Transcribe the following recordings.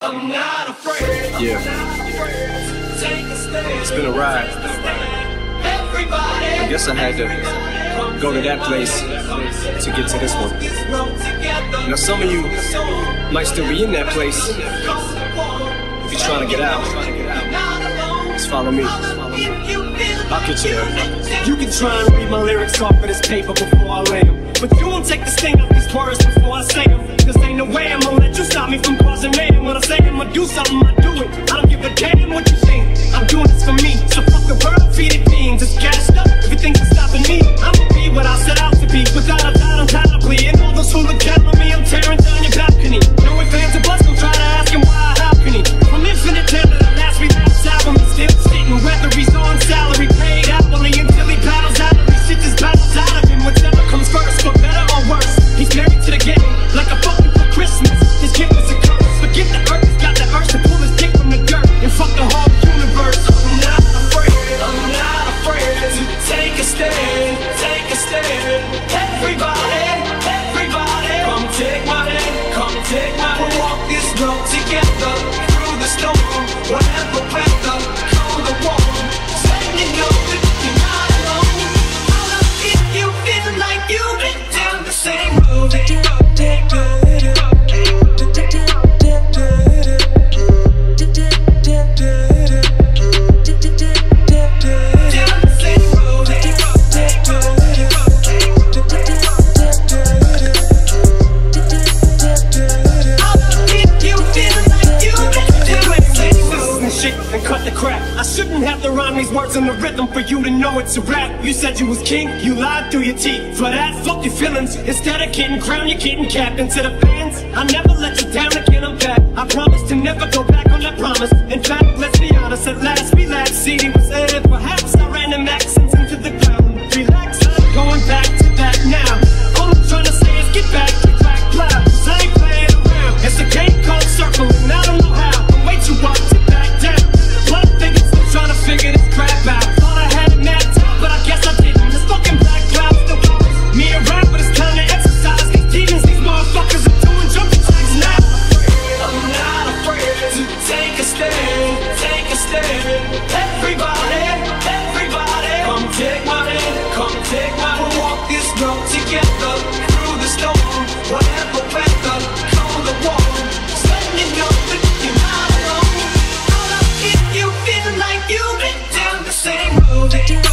I'm not afraid. Yeah. It's been a ride. I guess I had to go to that place to get to this one. Now some of you might still be in that place. If you're trying to get out, just follow me. I'll get you there. You can try and read my lyrics off of this paper before I lay them, but you won't take the sting out these words before I say them. Cause ain't no way I'm gonna let you stop me from causing mayhem. When I say I'm gonna do something, I do it. I don't give a damn what you think. I'm doing this for me. So fuck the world, feed it beings. It's gassed up, everything's stopping me. I'ma be what I set out to be, without a doubt, undoubtedly. And all those who look down on me, I'm tearing down your balcony. No ifs, ands, or buts, don't try to ask him why, how can he? From infinite to the last relapse album, he's still sitting, whether he's on salary, paid hourly, until he paddles out of his shit, just battles out of him. Whatever comes first, for better or worse, he's married to the game, like a fucking for Christmas. His gift is a curse, forget the earth, he's got the urge to pull his dick from the dirt and fuck the whole universe. I'm not afraid to take a stand, take a stand. Everybody, come take my hand, come take my hand. We'll walk this road together, through the storm, whatever weather, cold or warm. Letting you know that you're not alone. If you feel like you've been down the same road, and cut the crap. I shouldn't have to rhyme these words in the rhythm for you to know it's a rap. You said you was king, you lied through your teeth. For that, fuck your feelings. Instead of getting crowned, you're getting capped. And to the fans, I never let you down again, I'm back. I promise to never go back on that promise. In fact, let's be honest, at last we laughed. CD was aired, perhaps I ran them accents into the ground. Relax, going back to that now. All I'm trying to say is get back loud. Cause I ain't playing around. It's a game called circling, I don't know how. I'm way too up to back down. Blood fingers still trying to figure this crap out. Thought I had it mapped out, but I guess I didn't. This fucking black cloud still follows me around, but it's time to exercise. These demons, these motherfuckers are doing jumping jacks now. I'm not afraid to take a stand, take a stand. Everybody, come take my hand, come take my hand. We'll walk this road together, through the storm, whatever weather, cold or warm. Just letting you know that you're not alone. If you feel like you've been down the same road,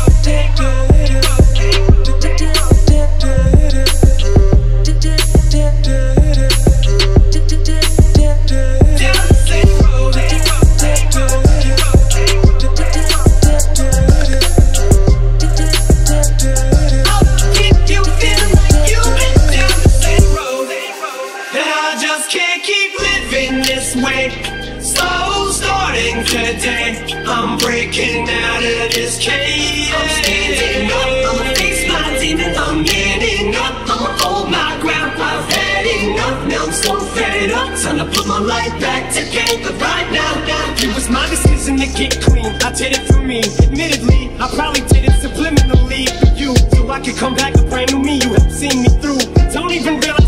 today, I'm breaking out of this cage. I'm standing up, I'ma face my demons. I'm manning up, I'ma hold my ground. I've had enough, now I'm so fed up. Time to put my life back together right now. It was my decision to get clean, I did it for me. Admittedly, I probably did it subliminally for you, so I could come back a brand new me. You have seen me through, don't even realize